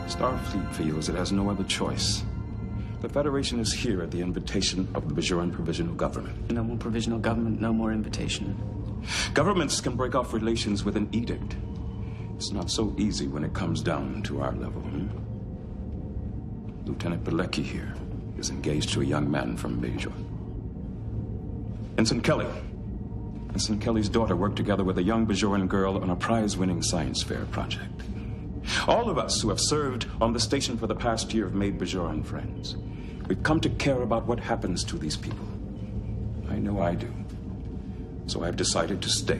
Starfleet feels it has no other choice. The Federation is here at the invitation of the Bajoran Provisional Government. No more provisional government, no more invitation. Governments can break off relations with an edict. It's not so easy when it comes down to our level. Lieutenant Pilecki here is engaged to a young man from Bajor. Ensign Kelly. Ensign Kelly's daughter worked together with a young Bajoran girl on a prize-winning science fair project. All of us who have served on the station for the past year have made Bajoran friends. We've come to care about what happens to these people. I know I do. So I've decided to stay.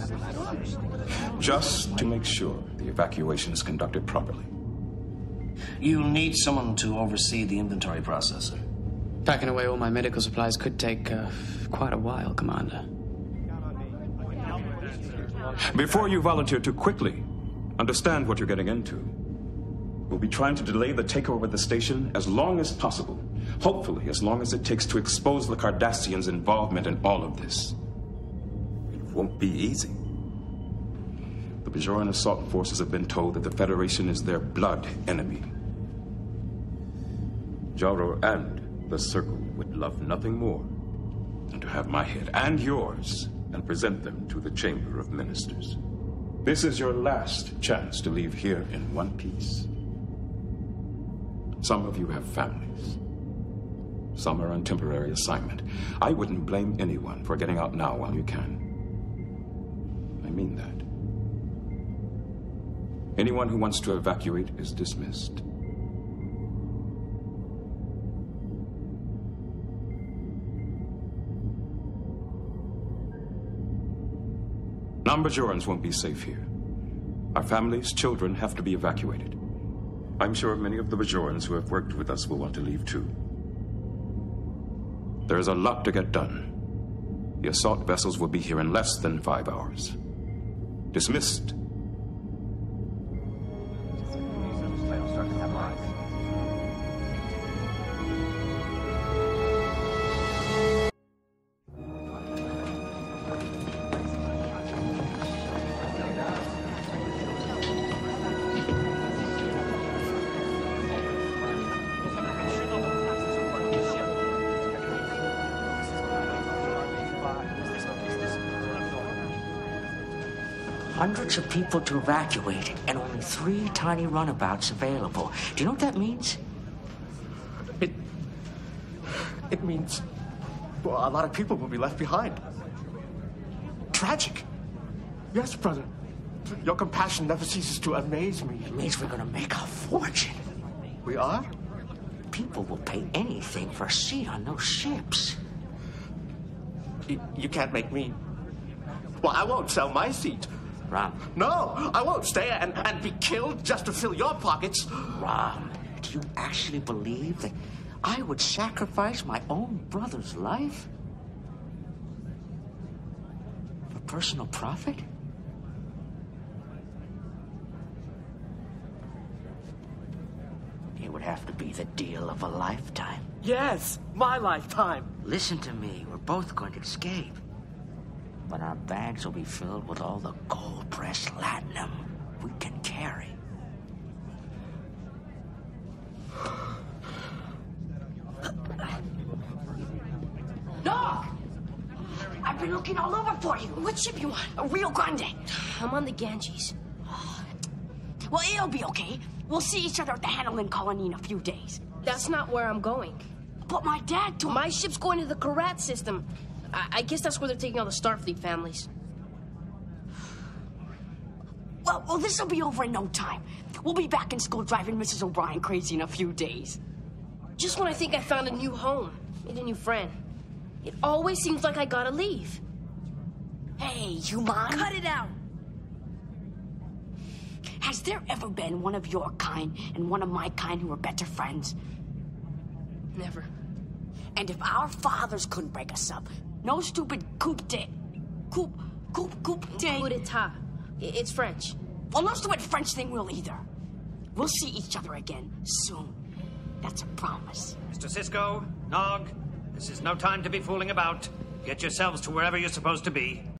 Just to make sure the evacuation is conducted properly. You need someone to oversee the inventory processor. Packing away all my medical supplies could take quite a while, Commander. Before you volunteer too quickly, understand what you're getting into. We'll be trying to delay the takeover of the station as long as possible. Hopefully, as long as it takes to expose the Cardassians' involvement in all of this. It won't be easy. The Bajoran assault forces have been told that the Federation is their blood enemy. Jaro and the Circle would love nothing more than to have my head and yours and present them to the Chamber of Ministers. This is your last chance to leave here in one piece. Some of you have families. Some are on temporary assignment. I wouldn't blame anyone for getting out now while you can. I mean that. Anyone who wants to evacuate is dismissed. Non-Bajorans won't be safe here. Our families, children have to be evacuated. I'm sure many of the Bajorans who have worked with us will want to leave too. There is a lot to get done. The assault vessels will be here in less than 5 hours. Dismissed. Hundreds of people to evacuate, and only 3 tiny runabouts available. Do you know what that means? It means, well, a lot of people will be left behind. Tragic. Yes, brother. Your compassion never ceases to amaze me. It means we're gonna make a fortune. We are? People will pay anything for a seat on those ships. You can't make me. Well, I won't sell my seat. Ram. No, I won't stay and be killed just to fill your pockets. Ram, do you actually believe that I would sacrifice my own brother's life for personal profit? It would have to be the deal of a lifetime. Yes, my lifetime. Listen to me, we're both going to escape. But our bags will be filled with all the gold-pressed latinum we can carry. Dog! I've been looking all over for you. What ship you on? A Rio Grande. I'm on the Ganges. Well, it'll be okay. We'll see each other at the Hanalin colony in a few days. That's not where I'm going. But my dad told me... My ship's going to the Karat system. I guess that's where they're taking all the Starfleet families. Well, this'll be over in no time. We'll be back in school driving Mrs. O'Brien crazy in a few days. Just when I think I found a new home, made a new friend, it always seems like I gotta leave. Hey, you mind? Cut it out! Has there ever been one of your kind and one of my kind who were better friends? Never. And if our fathers couldn't break us up, no stupid coup d'etat. Coup d'etat. It's French. Well, no stupid French thing will either. We'll see each other again soon. That's a promise. Mr. Sisko, Nog, this is no time to be fooling about. Get yourselves to wherever you're supposed to be.